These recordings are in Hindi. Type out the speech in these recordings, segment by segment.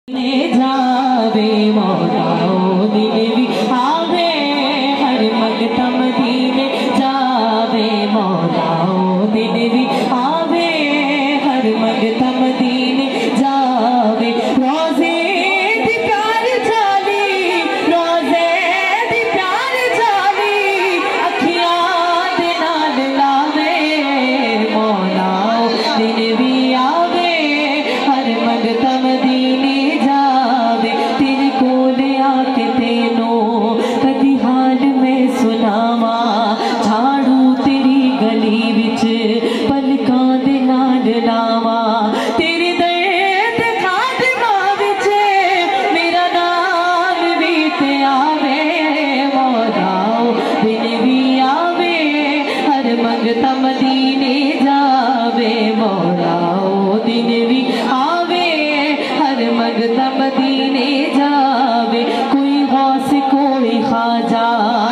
जावे मौलाओ दिन भी आवे हर मगतम दीने जावे मौलाओ दिन भी आवे हर मगतम दीने जावे रोजे दी प्यार जाली रोजे दी प्यार जाली अखियां दे नाल लावे मौलाओ दिन भी आवे हर मगतम दीने जावे तेरे कोल आके तेनो कदी हाल में सुनावा झाड़ू तेरी गली विच पलकां दे नाल लावा तेरे दर्द खादमा विच मेरा नाम भी ते आवे मौलाओ दिन भी आवे हर मंगता मदीने जावे मौलाओ दिन भी आवे हर मंगता मदीने जावे कोई गौस कोई ख्वाजा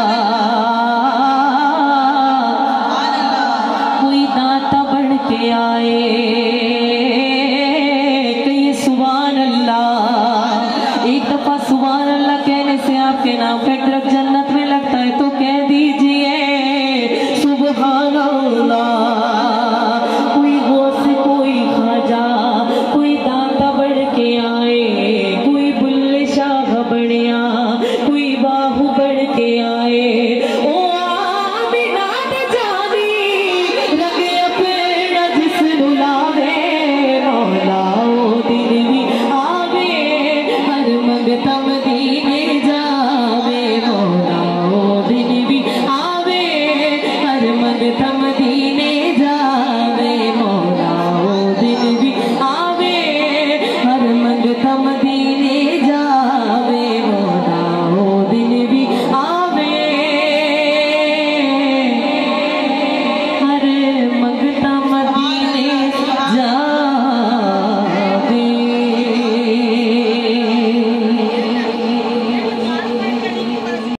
कोई दाता बन के आए कहीं सुभान अल्लाह। एक दफा सुभान अल्लाह कहने से आपके नाम का एक दरख्त जन्नत में लगता है तो कह दिया